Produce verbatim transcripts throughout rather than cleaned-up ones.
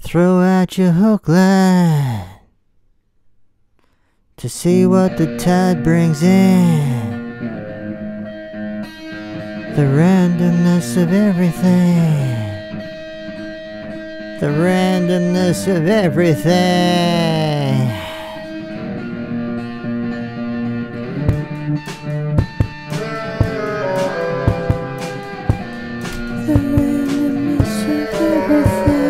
Throw out your hook line to see what the tide brings in. The randomness of everything. The randomness of everything. The randomness of everything.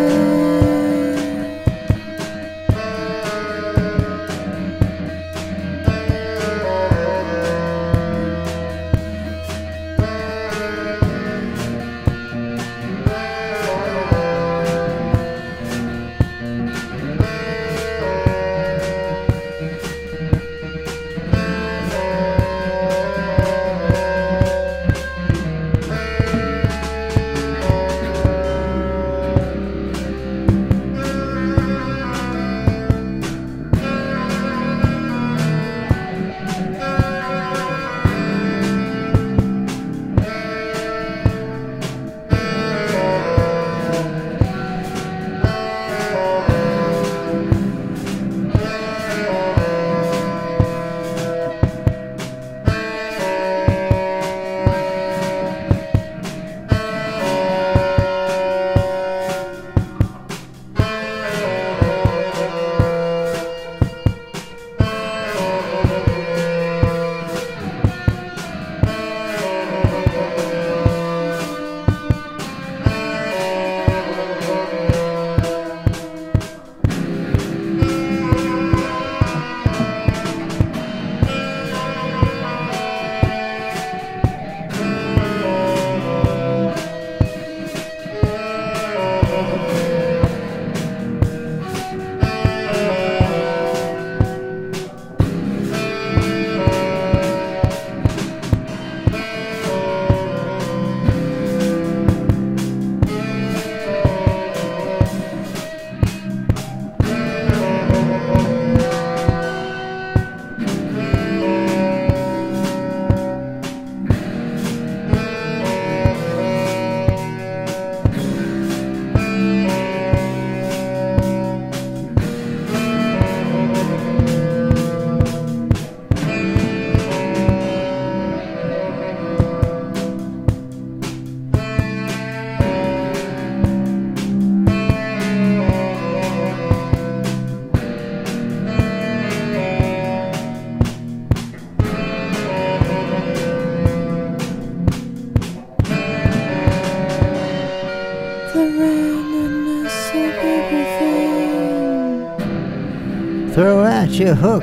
Throw out your hook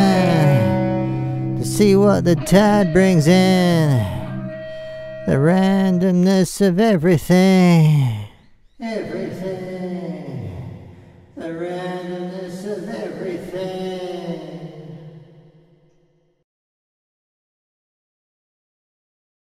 line to see what the tide brings in. The randomness of everything. Everything. The randomness of everything.